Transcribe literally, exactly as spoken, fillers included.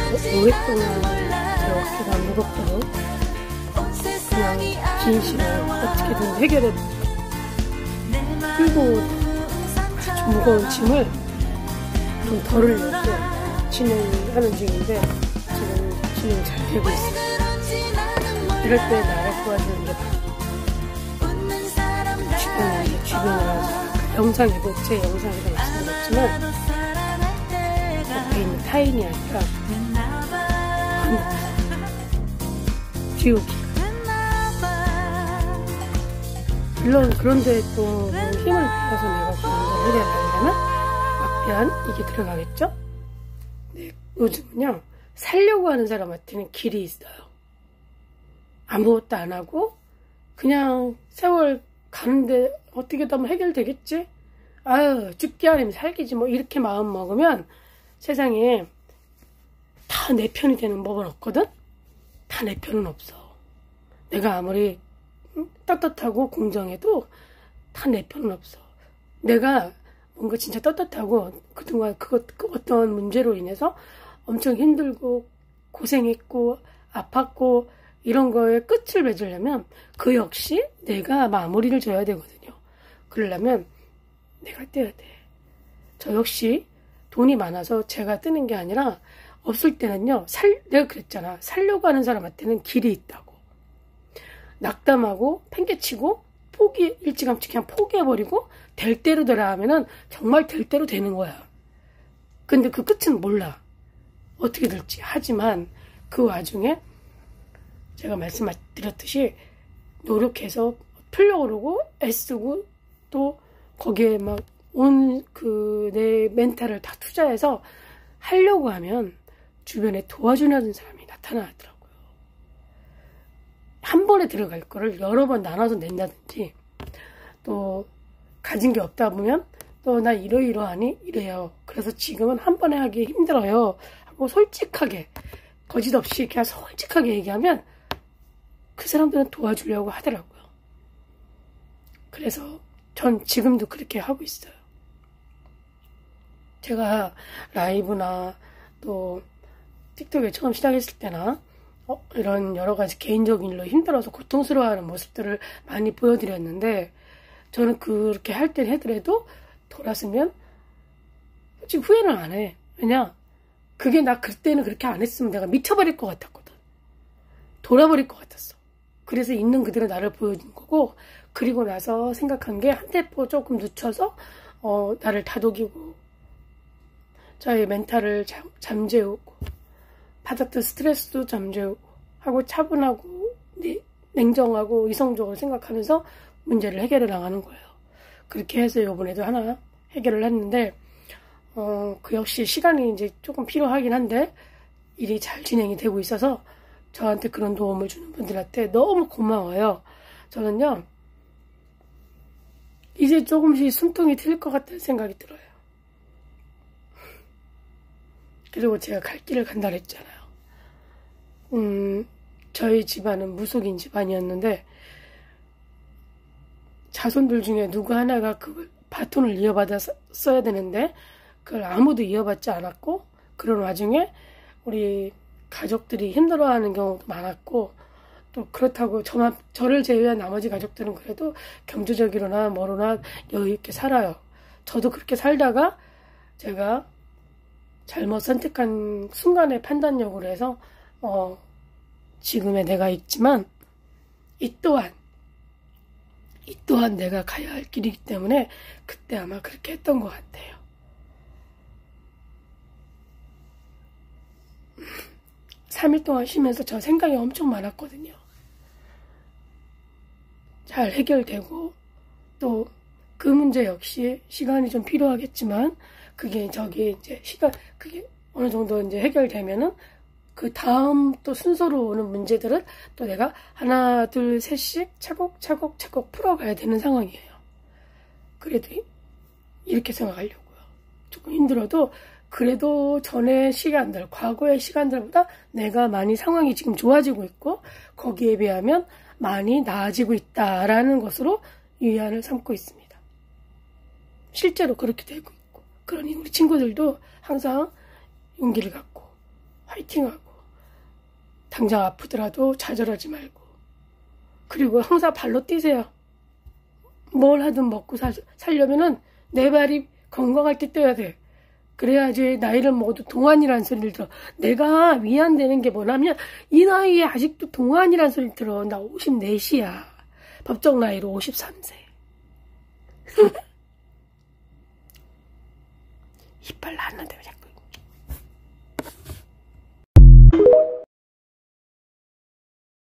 오랫동안 제 어깨가 무겁도록 그냥 긴 시간 어떻게든 해결해 끌고 아주 무거운 짐을 좀 덜으려고 진행하는 중인데 지금 진행이 잘 되고 있어요. 이럴 때 나를 도와주는 게 주변에 이제 주변에 영상이고 제 영상에도 말씀드렸지만 옆에 있는 타인이 아니라 지우기. 물론 그런데 또 힘을 빌려서 내가 그런 걸 해내려면 앞편 이게 들어가겠죠? 네, 요즘은요 살려고 하는 사람한테는 길이 있어요. 아무것도 안 하고 그냥 세월 가는데 어떻게 하면 해결되겠지? 아유 죽기 아니면 살기지 뭐 이렇게 마음 먹으면 세상에 다 내 편이 되는 법은 없거든? 다 내 편은 없어. 내가 아무리 떳떳하고 공정해도 다 내 편은 없어. 내가 뭔가 진짜 떳떳하고 그동안 그것, 그 어떤 문제로 인해서 엄청 힘들고 고생했고 아팠고 이런 거에 끝을 맺으려면 그 역시 내가 마무리를 줘야 되거든요. 그러려면 내가 떼야 돼. 저 역시 돈이 많아서 제가 뜨는 게 아니라 없을 때는요. 살, 내가 그랬잖아. 살려고 하는 사람한테는 길이 있다고. 낙담하고 팽개치고 포기 일찌감치 그냥 포기해버리고 될 대로 되라 하면은 정말 될 대로 되는 거야. 근데 그 끝은 몰라. 어떻게 될지. 하지만 그 와중에 제가 말씀드렸듯이 노력해서 풀려고 그러고 애쓰고 또 거기에 막 온 그 내 멘탈을 다 투자해서 하려고 하면 주변에 도와주는 사람이 나타나더라고요. 한 번에 들어갈 거를 여러 번 나눠서 낸다든지 또 가진 게 없다 보면 또 나 이러이러하니 이래요. 그래서 지금은 한 번에 하기 힘들어요. 하고 솔직하게 거짓 없이 그냥 솔직하게 얘기하면 그 사람들은 도와주려고 하더라고요. 그래서 전 지금도 그렇게 하고 있어요. 제가 라이브나 또 틱톡에 처음 시작했을 때나 어, 이런 여러 가지 개인적인 일로 힘들어서 고통스러워하는 모습들을 많이 보여드렸는데 저는 그렇게 할 땐 하더라도 돌아서면 솔직히 후회는 안 해. 왜냐? 그게 나 그때는 그렇게 안 했으면 내가 미쳐버릴 것 같았거든. 돌아버릴 것 같았어. 그래서 있는 그대로 나를 보여준 거고 그리고 나서 생각한 게 한 템포 조금 늦춰서 어, 나를 다독이고 저의 멘탈을 잠, 잠재우고 받았던 스트레스도 잠재우고 하고 차분하고 네, 냉정하고 이성적으로 생각하면서 문제를 해결해 나가는 거예요. 그렇게 해서 이번에도 하나 해결을 했는데 어, 그 역시 시간이 이제 조금 필요하긴 한데 일이 잘 진행이 되고 있어서 저한테 그런 도움을 주는 분들한테 너무 고마워요. 저는요 이제 조금씩 숨통이 트일 것 같다는 생각이 들어요. 그리고 제가 갈 길을 간다 그랬잖아요. 음, 저희 집안은 무속인 집안이었는데 자손들 중에 누구 하나가 그걸 바톤을 이어받아 써야 되는데 그걸 아무도 이어받지 않았고 그런 와중에 우리 가족들이 힘들어하는 경우도 많았고 또 그렇다고 저만, 저를 제외한 나머지 가족들은 그래도 경제적으로나 뭐로나 여유있게 살아요. 저도 그렇게 살다가 제가 잘못 선택한 순간의 판단력으로 해서 어, 지금의 내가 있지만 이 또한 이 또한 내가 가야 할 길이기 때문에 그때 아마 그렇게 했던 것 같아요. 삼 일 동안 쉬면서 저 생각이 엄청 많았거든요. 잘 해결되고 또 그 문제 역시 시간이 좀 필요하겠지만 그게 저기 이제 시간 그게 어느 정도 이제 해결되면은 그 다음 또 순서로 오는 문제들은 또 내가 하나 둘 셋씩 차곡차곡 차곡 풀어가야 되는 상황이에요. 그래도 이렇게 생각하려고요. 조금 힘들어도 그래도 전의 시간들, 과거의 시간들보다 내가 많이 상황이 지금 좋아지고 있고 거기에 비하면 많이 나아지고 있다라는 것으로 위안을 삼고 있습니다. 실제로 그렇게 되고 있고 그러니 우리 친구들도 항상 용기를 갖고 화이팅하고 당장 아프더라도 좌절하지 말고 그리고 항상 발로 뛰세요. 뭘 하든 먹고 사, 살려면은 내 발이 건강할 때 뛰어야 돼. 그래야지 나이를 먹어도 동안이라는 소리를 들어. 내가 위안되는 게 뭐냐면 이 나이에 아직도 동안이라는 소리를 들어. 나 오십사 이야. 법정 나이로 오십삼 세.